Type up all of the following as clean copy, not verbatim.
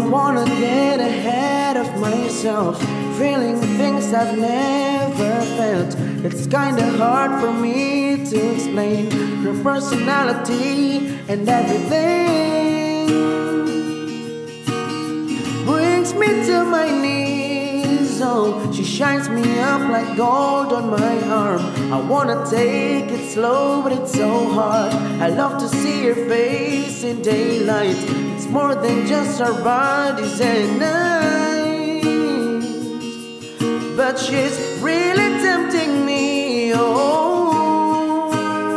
don't wanna get ahead of myself, feeling things I've never felt. It's kinda hard for me to explain her personality and everything. Brings me to my knees, oh, she shines me up like gold on my arm. I wanna take it slow, but it's so hard. I love to see her face in daylight. It's more than just our bodies at night, but she's really tempting me, oh.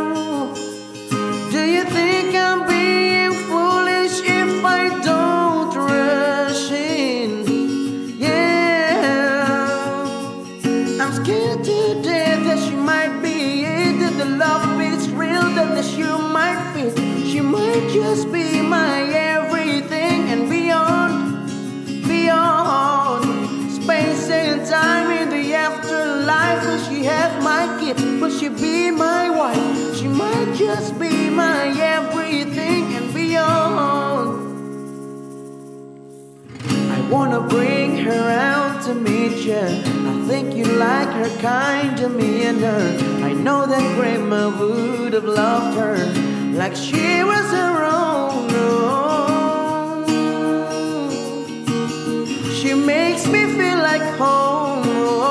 Do you think I'm being foolish if I don't rush in? Yeah, I'm scared to death that she might be it, that the love is real, that the shoe might fit. She might just be my everything and beyond, beyond space and time in the afterlife. Will she have my kid? Will she be my wife? She might just be my everything and beyond. I wanna bring her out to meet ya. I think you like her kind of me and her. I know that grandma would have loved her like she was her own. Oh, she makes me feel like home.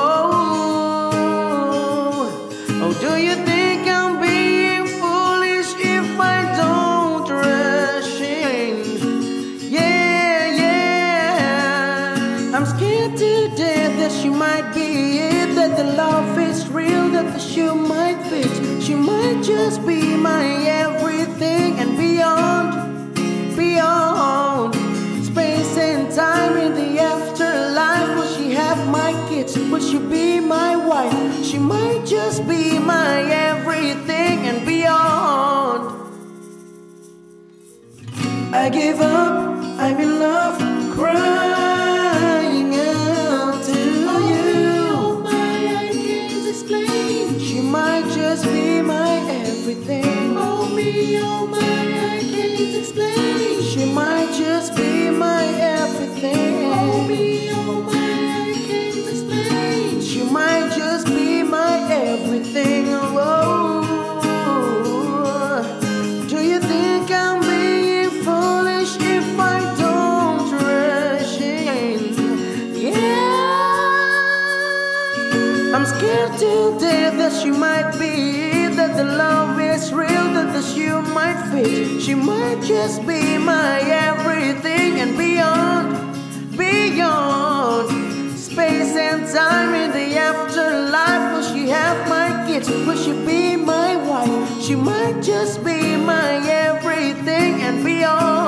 Oh, do you think I'm being foolish if I don't rush in? Yeah, yeah, I'm scared to death that she might be it, that the love is real, that the shoe might fit. She might just be my everything and beyond, beyond space and time in the afterlife. Will she have my kids? Will she be my wife? She might just be my everything and beyond. I give up, I'm in love, crying out to you. Oh my, I can't explain. She might just be my everything. Oh me, oh my, I can't explain. She might just be my everything. Oh me, oh my, I can't explain. She might just be my everything. Oh, do you think I'm being foolish if I don't rush in? Yeah, I'm scared to death that she might be it, that the love is real, that the shoe might fit. She might just be my everything and beyond, beyond space and time in the afterlife. Will she have my kids? Will she be my wife? She might just be my everything and beyond.